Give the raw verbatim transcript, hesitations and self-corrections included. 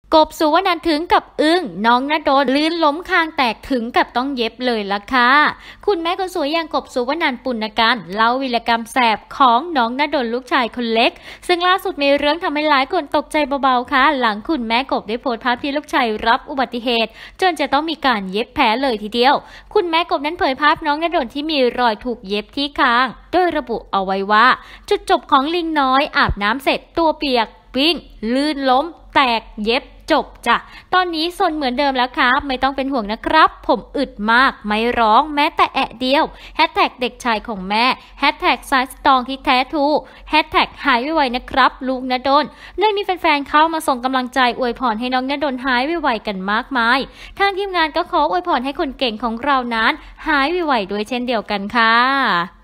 กบสุวรรณถึงกับอึ้งน้องณดลลื่นล้มคางแตกถึงกับต้องเย็บเลยล่ะค่ะคุณแม่คนสวยอย่างกบสุวรรณปุณกันเล่าวีรกรรมแสบของน้องณดลลูกชายคนเล็กซึ่งล่าสุดมีเรื่องทำให้หลายคนตกใจเบาๆค่ะหลังคุณแม่กบได้โพสต์ภาพที่ลูกชายรับอุบัติเหตุจนจะต้องมีการเย็บแผลเลยทีเดียวคุณแม่กบนั้นเผยภาพน้องณดลที่มีรอยถูกเย็บที่คางโดยระบุเอาไว้ว่าจุดจบของลิงน้อยอาบน้ำเสร็จตัวเปียกวิ่งลื่นล้มแตกเย็บจบจ้ะตอนนี้ซนเหมือนเดิมแล้วครับไม่ต้องเป็นห่วงนะครับผมอึดมากไม่ร้องแม้แต่แอะเดียวแฮชแท็กเด็กชายของแม่แฮชแท็กสายสตองที่แท้ทูแฮชแท็กหายไวๆนะครับลูกณดลโดยมีแฟนๆเข้ามาส่งกำลังใจอวยพรให้น้องณดลหายไวๆกันมากมายทางทีมงานก็ขออวยพรให้คนเก่งของเรานั้นหายไวๆด้วยเช่นเดียวกันค่ะ